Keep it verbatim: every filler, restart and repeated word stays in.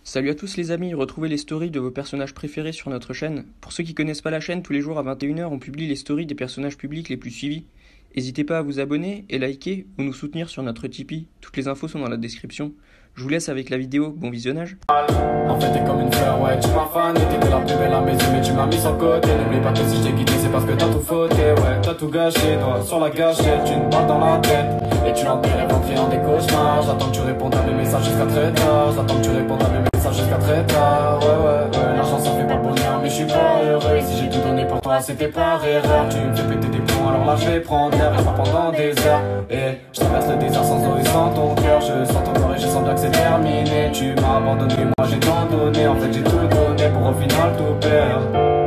Salut à tous les amis, retrouvez les stories de vos personnages préférés sur notre chaîne. Pour ceux qui connaissent pas la chaîne, tous les jours à vingt et une heures, on publie les stories des personnages publics les plus suivis. N'hésitez pas à vous abonner et liker ou nous soutenir sur notre Tipeee. Toutes les infos sont dans la description. Je vous laisse avec la vidéo, bon visionnage. En fait t'es comme une fleur, ouais tu m'as fané. T'étais la plus belle à mes yeux mais tu m'as mis sur le côté. N'oublie pas que si j'ai quitté c'est parce que t'as tout fauté. Ouais t'as tout gâché, toi sur la gâchette. Une balle dans la tête et tu l'enterres en criant des cauchemars. J'attends que tu répondes à mes messages jusqu'à très tard. J'attends que tu répondes à mes messages jusqu'à très tard. Ouais ouais ouais, l'argent ça fait pas le bonheur mais je suis pas heureux. Si j'ai tout donné pour toi c'était par erreur. Tu me fais péter des plombs alors là je vais prendre l'air. Et je pars pendant des heures et je traverse le désert sans eau et sans ton cœur. Je sens ton corps et je sens bien que c'est terminé. Tu m'as abandonné, moi j'ai tant donné. En fait j'ai tout donné pour au final tout perdre.